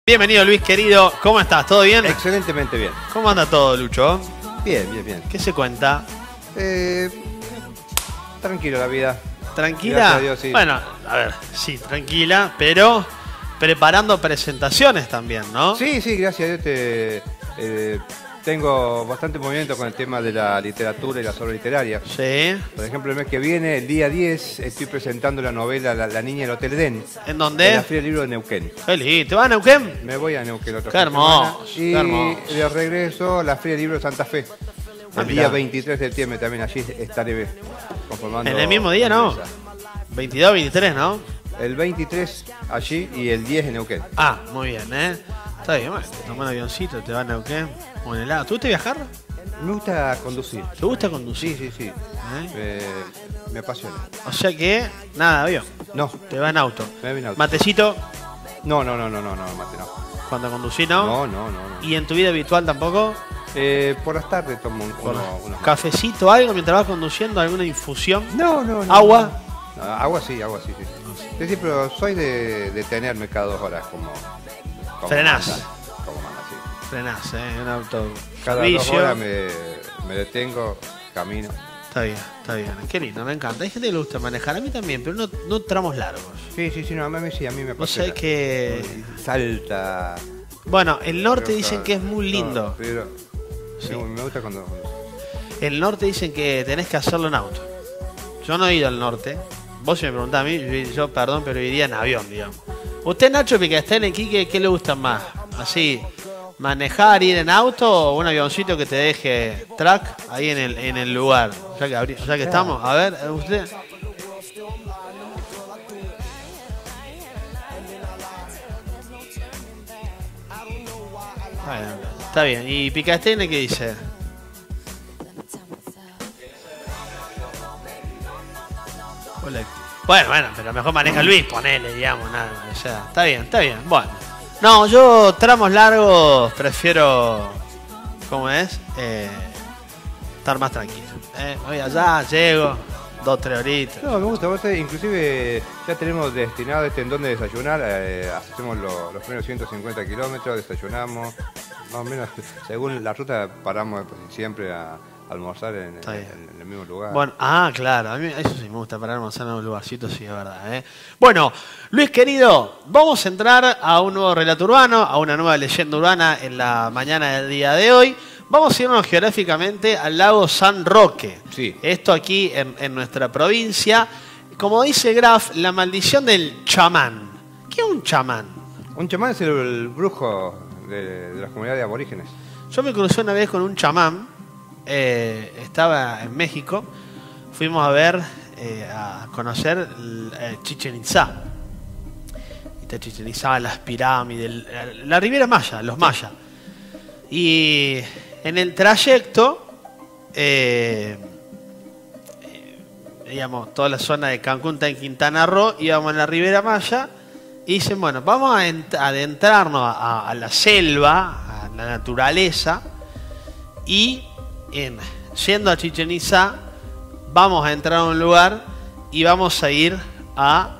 Bienvenido, Luis querido. ¿Cómo estás? ¿Todo bien? Excelentemente bien. ¿Cómo anda todo, Lucho? Bien, bien, bien. ¿Qué se cuenta? Tranquilo la vida. ¿Tranquila? Gracias a Dios, sí. Bueno, a ver, sí, tranquila, pero preparando presentaciones también, ¿no? Sí, sí, gracias a Dios tengo bastante movimiento con el tema de la literatura y las obras literarias. Sí. Por ejemplo, el mes que viene, el día 10, estoy presentando la novela La niña del Hotel Edén. ¿En dónde? En la Feria del Libro de Neuquén. Feliz. ¿Te vas a Neuquén? Me voy a Neuquén otra Qué hermoso, semana. qué hermoso. Y de regreso a la Feria del Libro de Santa Fe. Ah, El mirá. día 23 de septiembre también allí estaré conformando. ¿En el mismo día, la no? mesa. 22, 23, ¿no? El 23 allí y el 10 en Neuquén. Ah, muy bien, ¿eh? Está bien, bueno, te tomas un avioncito, te vas a Neuquén, o en helado. ¿Te gusta viajar? Me gusta conducir. ¿Te gusta conducir? Sí, sí, sí. Me apasiona. O sea que, nada, avión. No, Te va en auto. me voy en auto. ¿Matecito No, mate no. cuando conducís, no? No. ¿Y en tu vida habitual tampoco? Por las tardes tomo unos ¿Cafecito, algo mientras vas conduciendo? ¿Alguna infusión? No. ¿Agua? No, agua sí. Sí, sí, pero soy de detenerme cada 2 horas como Frenás. Como manda, sí. Frenás, un auto. Cada 2 servicio. horas me detengo, camino. Está bien. Qué lindo, me encanta. Hay gente que le gusta manejar, a mí también, pero no tramos largos. Sí, no, a mí me Vos apasiona. sabés que... Salta. Bueno, el norte Pero, dicen que es muy lindo. No, pero Sí. me gusta cuando... El norte dicen que tenés que hacerlo en auto. Yo no he ido al norte. Vos si me preguntás a mí, yo perdón, pero iría en avión, digamos. ¿Usted, Nacho Picastén, en Quique, qué le gusta más? Así, manejar, ir en auto o un avioncito que te deje track ahí en el lugar. Ya que estamos, a ver, usted. Bueno, está bien. ¿Y Picastén qué dice? Bueno, pero mejor maneja Luis, ponele, digamos, nada. O sea, está bien. Bueno. No, yo tramos largos prefiero, ¿cómo es? Estar más tranquilo. Voy allá, llego, 2-3 horitas. No, me gusta, inclusive ya tenemos destinado en dónde desayunar, hacemos los primeros 150 kilómetros, desayunamos, más o menos, según la ruta paramos siempre a almorzar en el mismo lugar. Bueno, claro, a mí eso sí me gusta, para almorzar en un lugarcito, sí, es verdad. Bueno, Luis querido, vamos a entrar a un nuevo relato urbano, a una nueva leyenda urbana en la mañana del día de hoy. Vamos a irnos geográficamente al lago San Roque. Sí. Esto aquí en nuestra provincia. Como dice Graf, la maldición del chamán. ¿Qué es un chamán? Un chamán es el brujo de las comunidades aborígenes. Yo me crucé una vez con un chamán. Estaba en México. Fuimos a ver, a conocer Chichén Itzá. Y te Chichén Itzá, las pirámides, la Riviera Maya, los mayas. Y en el trayecto, digamos, toda la zona de Cancún está en Quintana Roo, íbamos en la Riviera Maya y dicen, bueno, vamos a adentrarnos a la selva, a la naturaleza, y yendo a Chichén Itzá, vamos a entrar a un lugar y vamos a ir a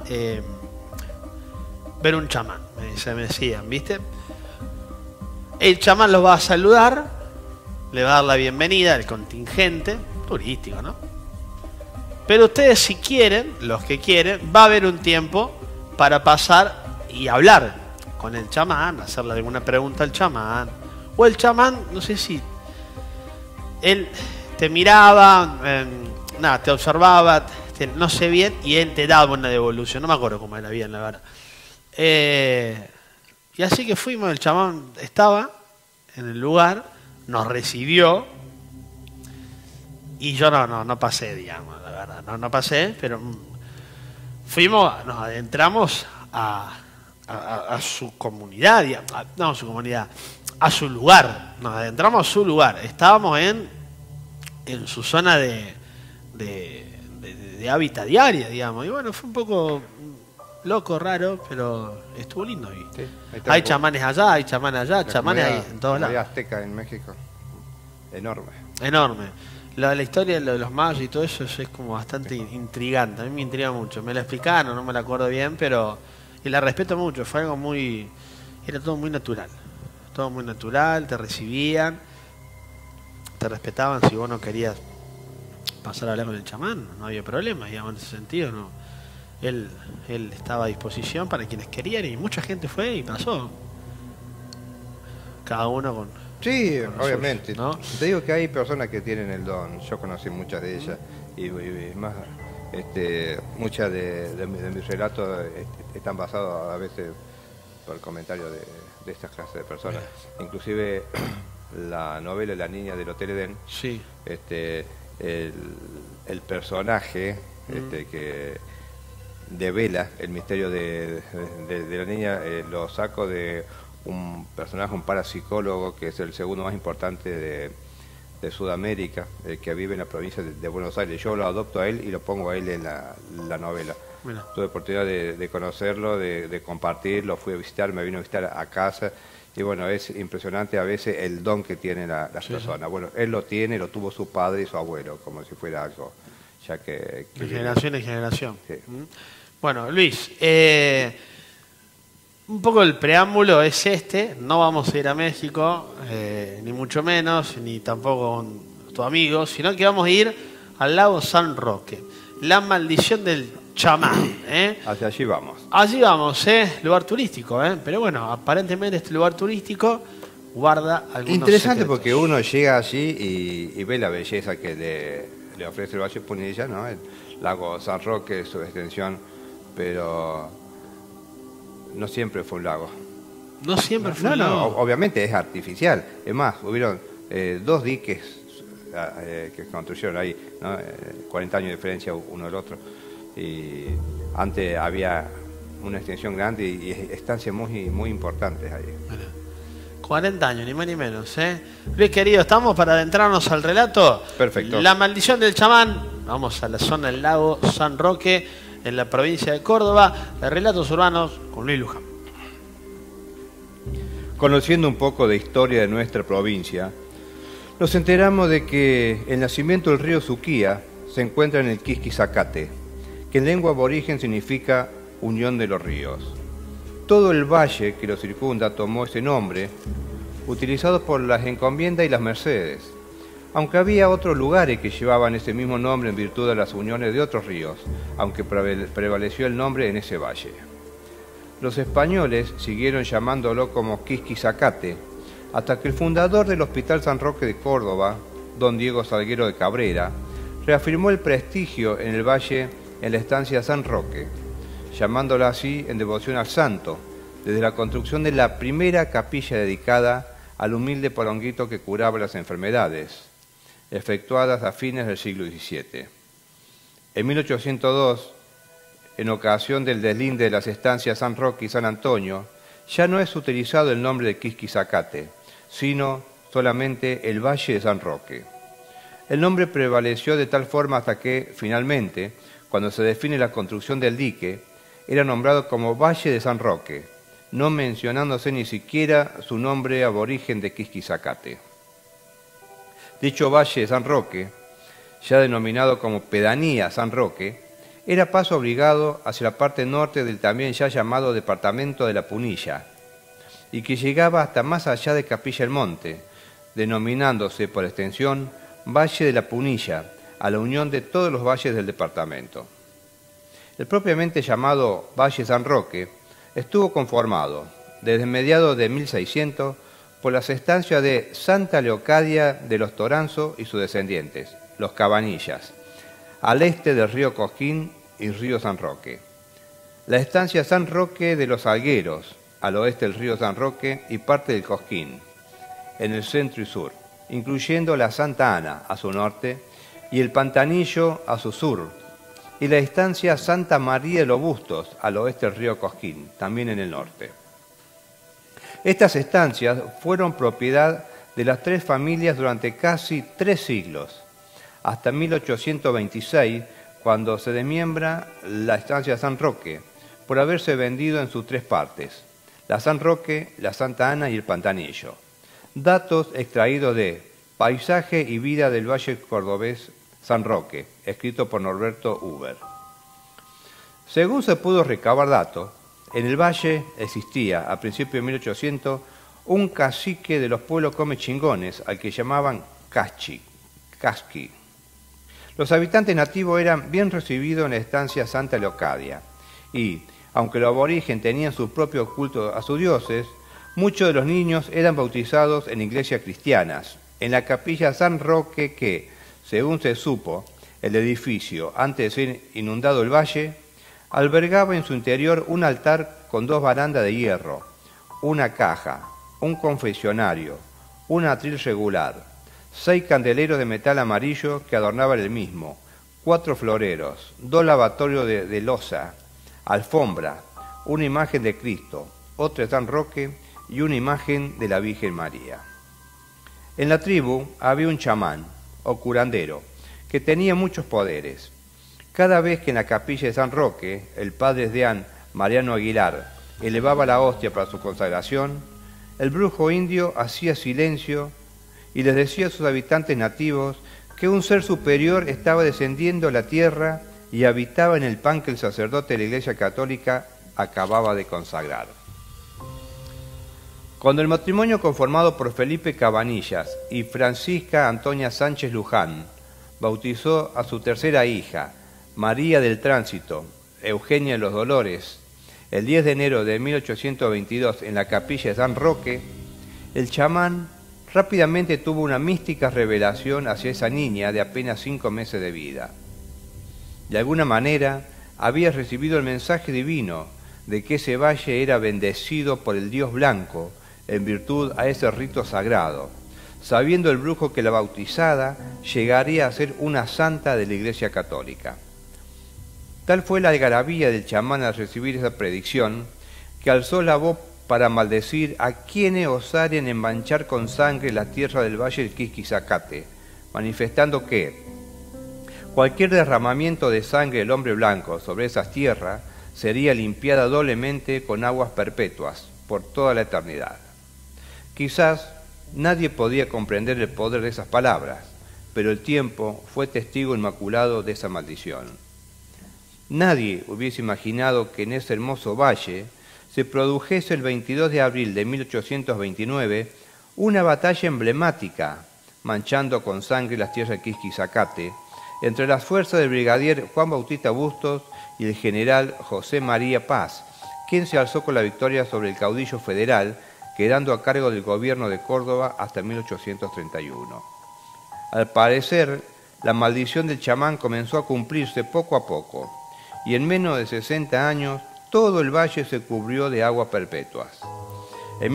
ver un chamán, me decían, ¿viste? El chamán los va a saludar, le va a dar la bienvenida al contingente turístico, ¿no? Pero ustedes, si quieren, los que quieren, va a haber un tiempo para pasar y hablar con el chamán, hacerle alguna pregunta al chamán. O el chamán, no sé si él te miraba, te observaba, no sé bien, y él te daba una devolución. No me acuerdo cómo era bien, la verdad. Y así que fuimos, el chamán estaba en el lugar, nos recibió, y yo no pasé, digamos, la verdad, no pasé, pero fuimos, nos adentramos a su comunidad, no su comunidad, a su lugar, nos adentramos a su lugar, estábamos en su zona de hábitat diaria, digamos, y bueno, fue un poco loco, raro, pero estuvo lindo. Sí, hay chamanes allá, hay chamanes allá, chamanes ahí, en todos lados. La azteca en México, Enorme. La historia de los mayas y todo eso es como bastante intrigante, a mí me intriga mucho. Me la explicaron, no me la acuerdo bien, pero y la respeto mucho, fue algo muy era todo muy natural. Todo muy natural, te recibían, te respetaban. Si vos no querías pasar a hablar con el chamán, no había problema, digamos, en ese sentido, no. Él estaba a disposición para quienes querían y mucha gente fue y pasó. Cada uno con... Sí, con obviamente. suyo, ¿no? Te digo que hay personas que tienen el don. Yo conocí muchas de ellas y más, muchas de mis relatos están basados a veces por comentarios de estas clases de personas. Inclusive la novela La niña del Hotel Edén, Sí. el personaje que devela el misterio de la niña, lo saco de un personaje, un parapsicólogo que es el segundo más importante de Sudamérica, que vive en la provincia de Buenos Aires. Yo lo adopto a él y lo pongo a él en la novela. Mira. Tuve oportunidad de conocerlo, de compartirlo, fui a visitar, me vino a visitar a casa. Y bueno, es impresionante a veces el don que tienen las personas. Bueno, él lo tiene, lo tuvo su padre y su abuelo, como si fuera algo, ya que De generación en generación. Sí. Bueno, Luis, un poco el preámbulo es este. No vamos a ir a México, ni mucho menos, ni tampoco con tu amigo, sino que vamos a ir al lago San Roque. La maldición del chamán. Hacia allí vamos. Allí vamos, lugar turístico, pero bueno, aparentemente este lugar turístico guarda algunos Interesante secretos. porque uno llega allí y ve la belleza que le ofrece el Valle Punilla, ¿no? El lago San Roque, su extensión, pero no siempre fue un lago. No siempre fue un No, lago. obviamente es artificial. Es más, hubieron 2 diques que construyeron ahí, ¿no? 40 años de diferencia uno del otro. Y antes había una extensión grande y estancias muy importantes ahí. 40 años, ni más ni menos. Luis querido, ¿estamos para adentrarnos al relato? Perfecto. La maldición del chamán. Vamos a la zona del lago San Roque, en la provincia de Córdoba. De Relatos Urbanos con Luis Luján. Conociendo un poco de historia de nuestra provincia, nos enteramos de que el nacimiento del río Suquía se encuentra en el Quisquizacate, que en lengua aborigen significa unión de los ríos. Todo el valle que lo circunda tomó ese nombre, utilizado por las encomiendas y las mercedes, aunque había otros lugares que llevaban ese mismo nombre en virtud de las uniones de otros ríos, aunque prevaleció el nombre en ese valle. Los españoles siguieron llamándolo como Quisquizacate, hasta que el fundador del Hospital San Roque de Córdoba, don Diego Salguero de Cabrera, reafirmó el prestigio en el valle en la estancia San Roque, llamándola así en devoción al santo, desde la construcción de la primera capilla dedicada al humilde poronguito que curaba las enfermedades, efectuadas a fines del siglo XVII. En 1802, en ocasión del deslinde de las estancias San Roque y San Antonio, ya no es utilizado el nombre de Quisquizacate, sino solamente el Valle de San Roque. El nombre prevaleció de tal forma hasta que, finalmente, cuando se define la construcción del dique, era nombrado como Valle de San Roque, no mencionándose ni siquiera su nombre aborigen de Quisquizacate. Dicho Valle de San Roque, ya denominado como Pedanía San Roque, era paso obligado hacia la parte norte del también ya llamado Departamento de la Punilla, y que llegaba hasta más allá de Capilla el Monte, denominándose por extensión Valle de la Punilla, a la unión de todos los valles del departamento. El propiamente llamado Valle San Roque estuvo conformado, desde mediados de 1600, por las estancias de Santa Leocadia de los Toranzo y sus descendientes, los Cabanillas, al este del río Cosquín y río San Roque. La estancia San Roque de los Algueros, al oeste del río San Roque y parte del Cosquín, en el centro y sur, incluyendo la Santa Ana a su norte y el Pantanillo a su sur, y la estancia Santa María de los Bustos al oeste del río Cosquín, también en el norte. Estas estancias fueron propiedad de las 3 familias durante casi 3 siglos, hasta 1826, cuando se desmiembra la estancia San Roque, por haberse vendido en sus 3 partes, la San Roque, la Santa Ana y el Pantanillo. Datos extraídos de Paisaje y vida del Valle Cordobés San Roque, escrito por Norberto Huber. Según se pudo recabar datos, En el valle existía, a principios de 1800, un cacique de los pueblos comechingones, al que llamaban casqui. Los habitantes nativos eran bien recibidos en la estancia Santa Leocadia y, aunque los aborígenes tenían su propio culto a sus dioses, muchos de los niños eran bautizados en iglesias cristianas. En la capilla San Roque que, según se supo, el edificio, antes de ser inundado el valle, albergaba en su interior un altar con 2 barandas de hierro, una caja, un confesionario, un atril regular, 6 candeleros de metal amarillo que adornaban el mismo, 4 floreros, 2 lavatorios de loza, alfombra, una imagen de Cristo, otra de San Roque y una imagen de la Virgen María. En la tribu había un chamán, o curandero, que tenía muchos poderes. Cada vez que en la capilla de San Roque el padre deán Mariano Aguilar elevaba la hostia para su consagración, el brujo indio hacía silencio y les decía a sus habitantes nativos que un ser superior estaba descendiendo a la tierra y habitaba en el pan que el sacerdote de la Iglesia Católica acababa de consagrar. Cuando el matrimonio conformado por Felipe Cabanillas y Francisca Antonia Sánchez Luján bautizó a su tercera hija, María del Tránsito, Eugenia de los Dolores, el 10 de enero de 1822 en la capilla de San Roque, el chamán rápidamente tuvo una mística revelación hacia esa niña de apenas 5 meses de vida. De alguna manera había recibido el mensaje divino de que ese valle era bendecido por el Dios Blanco en virtud a ese rito sagrado, sabiendo el brujo que la bautizada llegaría a ser una santa de la Iglesia Católica. Tal fue la algarabía del chamán al recibir esa predicción, que alzó la voz para maldecir a quienes osaren emmanchar con sangre la tierra del valle del Quisquizacate, manifestando que cualquier derramamiento de sangre del hombre blanco sobre esas tierras sería limpiada doblemente con aguas perpetuas por toda la eternidad. Quizás nadie podía comprender el poder de esas palabras, pero el tiempo fue testigo inmaculado de esa maldición. Nadie hubiese imaginado que en ese hermoso valle se produjese el 22 de abril de 1829 una batalla emblemática, manchando con sangre las tierras de Quisquizacate, entre las fuerzas del brigadier Juan Bautista Bustos y el general José María Paz, quien se alzó con la victoria sobre el caudillo federal, quedando a cargo del gobierno de Córdoba hasta 1831. Al parecer, la maldición del chamán comenzó a cumplirse poco a poco, y en menos de 60 años todo el valle se cubrió de aguas perpetuas. En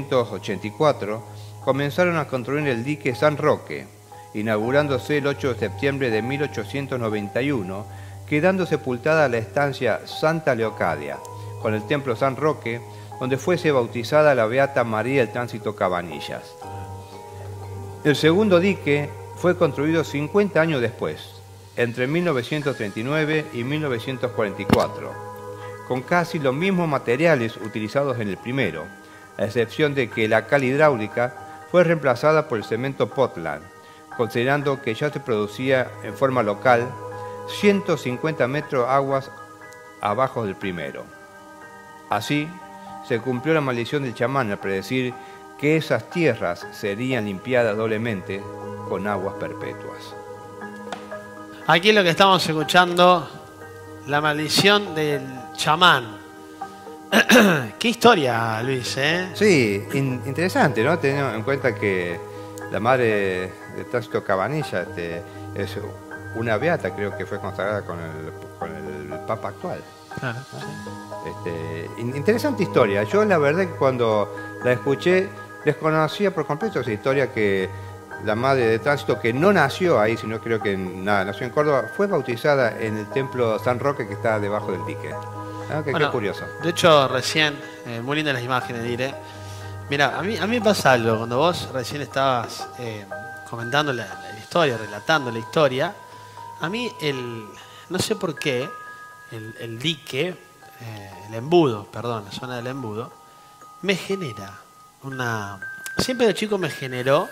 1884 comenzaron a construir el dique San Roque, inaugurándose el 8 de septiembre de 1891, quedando sepultada la estancia Santa Leocadia, con el templo San Roque, donde fuese bautizada la beata María del Tránsito Cabanillas. El segundo dique fue construido 50 años después, entre 1939 y 1944, con casi los mismos materiales utilizados en el primero, a excepción de que la cal hidráulica fue reemplazada por el cemento Portland, considerando que ya se producía en forma local 150 metros aguas abajo del primero. Así, se cumplió la maldición del chamán al predecir que esas tierras serían limpiadas doblemente con aguas perpetuas. Aquí lo que estamos escuchando, la maldición del chamán. Qué historia, Luis, ¿eh? Sí, interesante, ¿no? Teniendo en cuenta que la madre de Tránsito Cabanilla es una beata, creo que fue consagrada con el Papa actual. Claro. Interesante historia. Yo la verdad que cuando la escuché desconocía por completo esa historia, que la madre de Tránsito, que no nació ahí, sino creo que nació en Córdoba, fue bautizada en el templo San Roque que está debajo del dique. Qué curioso. De hecho, recién, muy lindas las imágenes, diré. Mira, a mí me pasa algo. Cuando vos recién estabas comentando la historia, relatando la historia, a mí no sé por qué, el dique, el embudo, perdón, la zona del embudo, me genera siempre de chico me generó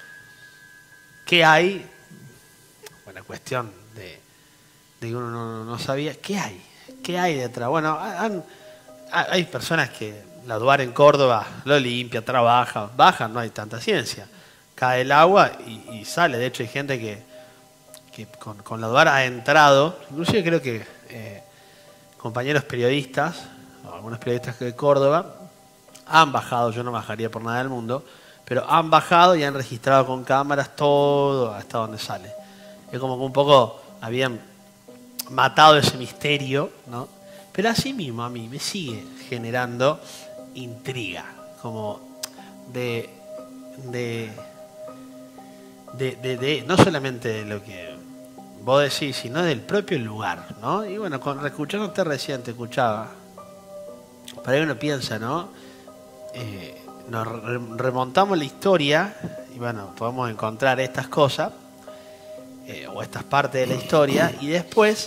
que hay, bueno, cuestión de que uno no sabía, ¿qué hay detrás? Bueno, hay personas que la Duar en Córdoba lo limpia, trabaja, baja, no hay tanta ciencia. Cae el agua y sale. De hecho, hay gente que con la Duar ha entrado, inclusive creo que compañeros periodistas, o algunos periodistas de Córdoba, han bajado, yo no bajaría por nada del mundo, pero han bajado y han registrado con cámaras todo hasta donde sale. Es como que un poco habían matado ese misterio, ¿no? Pero así mismo a mí me sigue generando intriga, como de no solamente de lo que vos decís, sino del propio lugar, ¿no? Y bueno, escuchándote recién, te escuchaba, para ahí uno piensa, ¿no? Nos remontamos la historia y bueno, podemos encontrar estas cosas o estas partes de la historia y después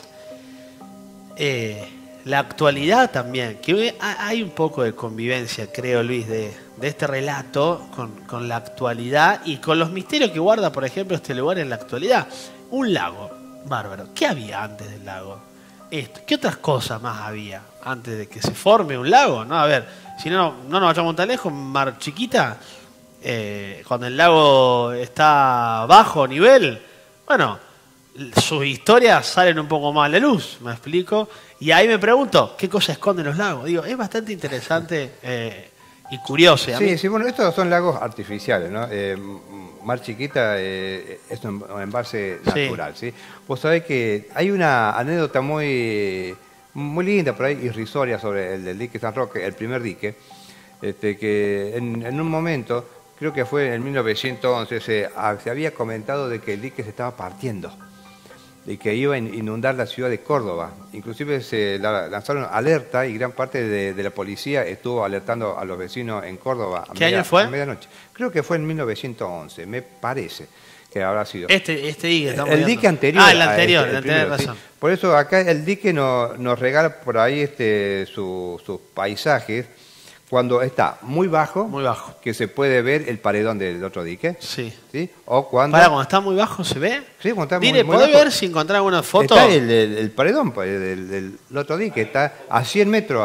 la actualidad también, que hay un poco de convivencia, creo, Luis, de este relato con la actualidad y con los misterios que guarda, por ejemplo, este lugar en la actualidad. Un lago, bárbaro. ¿Qué había antes del lago? ¿Qué otras cosas más había antes de que se forme un lago? ¿No? A ver, si no nos vayamos tan lejos, Mar Chiquita, cuando el lago está bajo nivel, bueno, sus historias salen un poco más a la luz, ¿me explico? Y ahí me pregunto, ¿qué cosa esconden los lagos? Digo, es bastante interesante y curioso. Sí, bueno, estos son lagos artificiales, ¿no? Mar Chiquita es un embalse natural, ¿sí? Vos sabés que hay una anécdota muy linda, por ahí irrisoria, sobre el dique San Roque, el primer dique, que en un momento, creo que fue en 1911, se había comentado de que el dique se estaba partiendo y que iba a inundar la ciudad de Córdoba. Inclusive se lanzaron alerta y gran parte de la policía estuvo alertando a los vecinos en Córdoba. ¿Qué año fue? A medianoche. Creo que fue en 1911, me parece que habrá sido. Este dique, el dique anterior. Ah, el anterior, tenés razón. ¿Sí? Por eso acá el dique nos regala por ahí sus paisajes cuando está muy bajo, que se puede ver el paredón del otro dique. Sí. ¿Sí? O cuando está muy bajo, ¿se ve? Sí, cuando está Dile, muy ¿podés bajo, ver si encontramos una foto? Está el paredón del otro dique, está a 100 metros.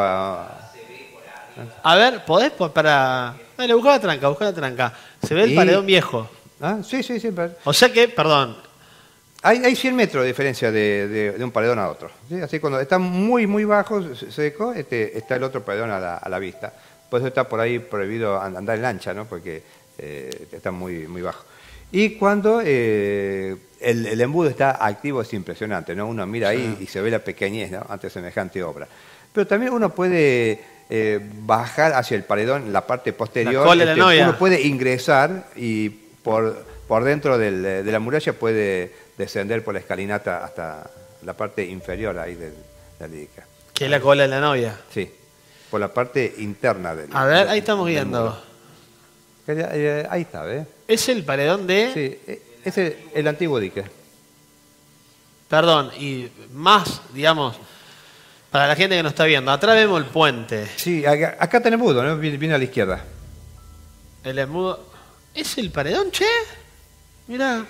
A ver, ¿podés? Dale, busca la tranca. Se ve el paredón viejo. ¿Ah? Sí. O sea que, perdón. Hay 100 metros de diferencia de un paredón a otro. ¿Sí? Así cuando está muy bajo, seco, está el otro paredón a la vista. Por eso está por ahí prohibido andar en lancha, ¿no? Porque está muy bajo. Y cuando el embudo está activo es impresionante, ¿no? Uno mira ahí y se ve la pequeñez, ¿no? Ante semejante obra. Pero también uno puede bajar hacia el paredón, la parte posterior. Uno puede ingresar y por dentro de la muralla puede descender por la escalinata hasta la parte inferior ahí del dique. ¿Qué es la cola de la novia? Sí. Por la parte interna del. A ver, ahí estamos viendo. Ahí está, ¿ves? ¿Es el paredón de...? Sí, es el antiguo dique. Perdón, y más, digamos, para la gente que nos está viendo, atrás vemos el puente. Sí, acá está el embudo, ¿no? Viene a la izquierda. El embudo... ¿Es el paredón, che? Mirá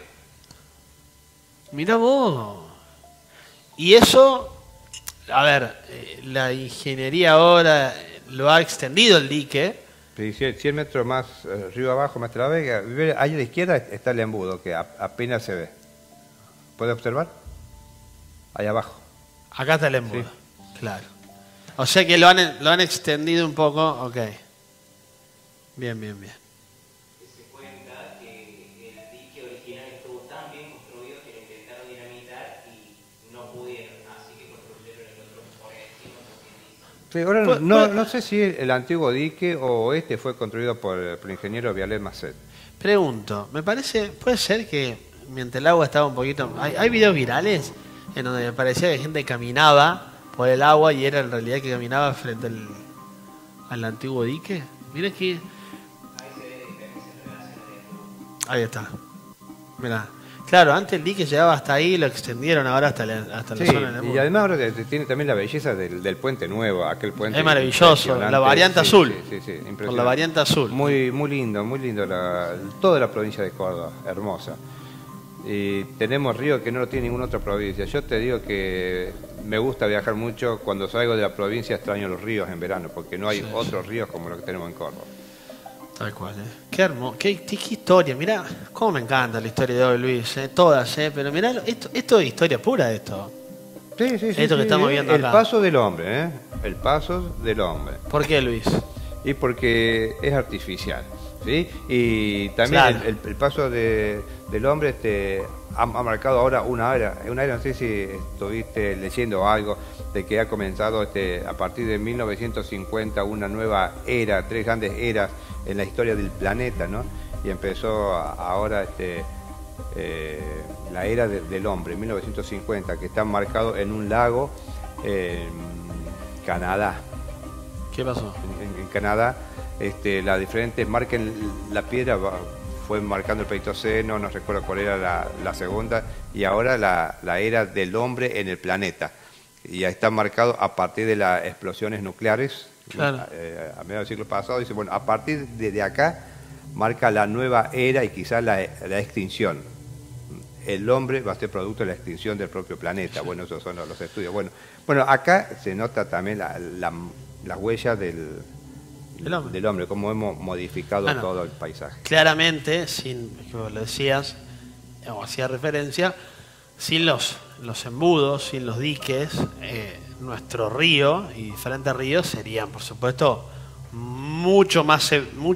vos. Y eso... A ver, la ingeniería ahora lo ha extendido el dique. Sí, 100 metros más río abajo, más la vega. Ahí a la izquierda está el embudo, que apenas se ve. ¿Puede observar? Ahí abajo. Acá está el embudo, sí. Claro. O sea que lo han extendido un poco, ok. Bien. Se cuenta que el dique original estuvo tan bien construido que lo intentaron dinamitar y no pudieron. Sí, ahora no sé si el antiguo dique o fue construido por el ingeniero Vialet Masset. Pregunto, me parece, puede ser que mientras el agua estaba un poquito... Hay videos virales en donde me parecía que gente caminaba por el agua y era en realidad que caminaba frente al antiguo dique. Mira que... Ahí está. Mirá. Claro, antes el dique llegaba hasta ahí, lo extendieron ahora hasta la zona del embudo. Y además ahora tiene también la belleza del puente nuevo, aquel puente. Es maravilloso, la variante azul. Sí, impresionante. Por la variante azul. Muy lindo, toda la provincia de Córdoba, hermosa. Y tenemos ríos que no lo tiene ninguna otra provincia. Yo te digo que me gusta viajar mucho. Cuando salgo de la provincia extraño los ríos en verano, porque no hay otros ríos como los que tenemos en Córdoba. Tal cual, Qué hermoso, qué historia, mirá, cómo me encanta la historia de hoy, Luis, todas, pero mirá, esto es historia pura, esto. Sí, Esto que estamos viendo el acá. paso del hombre, el paso del hombre. ¿Por qué, Luis? Y porque es artificial, ¿sí? Y también Claro. el paso del hombre ha marcado ahora una era, no sé si estuviste leyendo algo, de que ha comenzado a partir de 1950 una nueva era, 3 grandes eras en la historia del planeta, ¿no? Y empezó ahora la era del hombre, 1950, que está marcado en un lago en Canadá. ¿Qué pasó? En Canadá, las diferentes marcas en la piedra fue marcando el Pleistoceno, no recuerdo cuál era la segunda, y ahora la era del hombre en el planeta. Y ya está marcado a partir de las explosiones nucleares, claro. A mediados del siglo pasado. Dice, bueno, a partir de acá marca la nueva era y quizás la extinción. El hombre va a ser producto de la extinción del propio planeta. Bueno, esos son los estudios. Bueno, acá se nota también la huella del hombre, cómo hemos modificado todo el paisaje. Claramente, como lo decías, o hacía referencia, sin los embudos, sin los diques, nuestro río y diferentes ríos serían, por supuesto, mucho más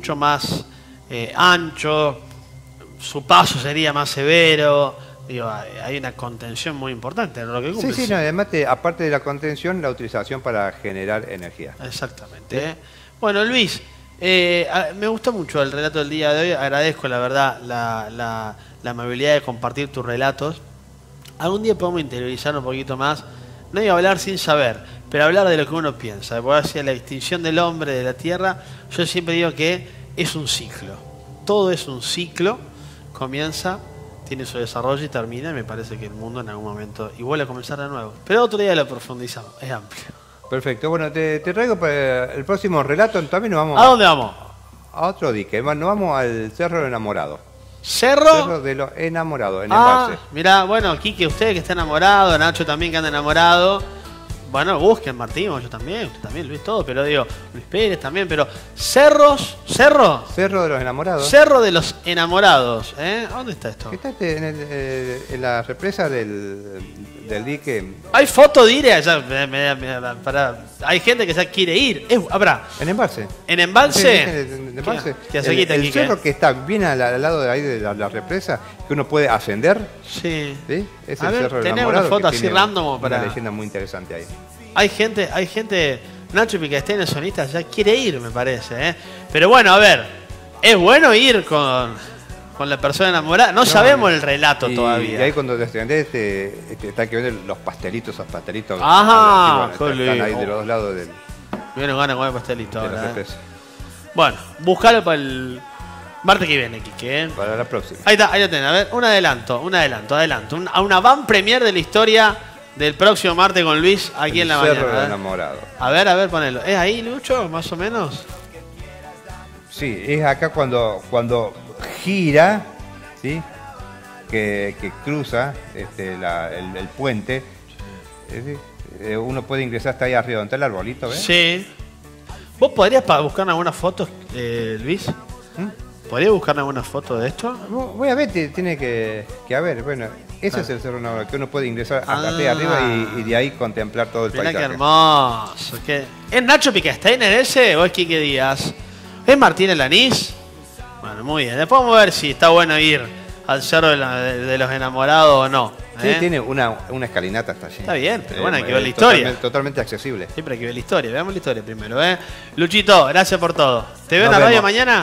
ancho, su paso sería más severo. Digo, hay una contención muy importante en lo que cumple. Sí, además, aparte de la contención, la utilización para generar energía. Exactamente. ¿Sí? Bueno, Luis, me gustó mucho el relato del día de hoy. Agradezco, la verdad, la amabilidad de compartir tus relatos. Algún día podemos interiorizar un poquito más. No iba a hablar sin saber, pero hablar de lo que uno piensa. Porque hacia la extinción del hombre, de la tierra, yo siempre digo que es un ciclo. Todo es un ciclo. Comienza, tiene su desarrollo y termina. Y me parece que el mundo en algún momento y vuelve a comenzar de nuevo. Pero otro día lo profundizamos. Es amplio. Perfecto. Bueno, te traigo para el próximo relato. También nos vamos. ¿A dónde vamos? A otro dique. Nos vamos al Cerro del Enamorado. Cerro de los Enamorados, en Embalse. Mirá, bueno, Quique, usted que está enamorado, Nacho también que anda enamorado. Bueno, busquen, Martín, yo también, usted también, Luis, todo, pero digo, Luis Pérez también, pero Cerro de los Enamorados. Cerro de los Enamorados, ¿Dónde está esto? Está en la represa del dique. Hay foto de ir allá, hay gente que ya quiere ir. Habrá. En Embalse. ¿En Embalse? En Embalse. ¿Qué hace aquí, el cerro que está bien al lado de ahí de la represa, que uno puede ascender. Sí. ¿Sí? Es A el ver, Cerro del tenés Enamorado. una foto que así tiene random para... Una leyenda muy interesante ahí. Hay gente, Nacho Picastain, el sonista, ya quiere ir, me parece, Pero bueno, a ver, es bueno ir con la persona enamorada. No sabemos el relato todavía. Y ahí cuando te extendés, están que vender los pastelitos, esos pastelitos. Ajá, están ahí de los dos lados del. Me vienen ganas de comer pastelito de la ahora, represa. Bueno, buscalo para el martes que viene, Quique, Para la próxima. Ahí lo tenés. A ver, un adelanto. A una van premier de la historia del próximo martes con Luis aquí en la mañana. Cerro del Enamorado. A ver, ponelo. ¿Es ahí, Lucho, más o menos? Sí, es acá cuando gira, ¿sí? Que cruza el puente. Uno puede ingresar hasta ahí arriba, donde está el arbolito, ¿ves? Sí. ¿Vos podrías buscar algunas fotos, Luis? ¿Podrías buscar alguna foto de esto? Voy a ver, tiene que haber. Bueno, ese es el Cerro Enamorado, que uno puede ingresar hasta arriba y de ahí contemplar todo el Mirá paisaje. qué hermoso. ¿Es Nacho Picastain ese o es Quique Díaz? ¿Es Martín Elanís? Bueno, muy bien. Después vamos a ver si está bueno ir al Cerro de los Enamorados o no. Sí, tiene una escalinata hasta allí. Está bien, pero bueno, hay que ver la historia. Totalmente accesible. Siempre hay que ver la historia. Veamos la historia primero, Luchito, gracias por todo. ¿Te veo en la Nos radio vemos. mañana?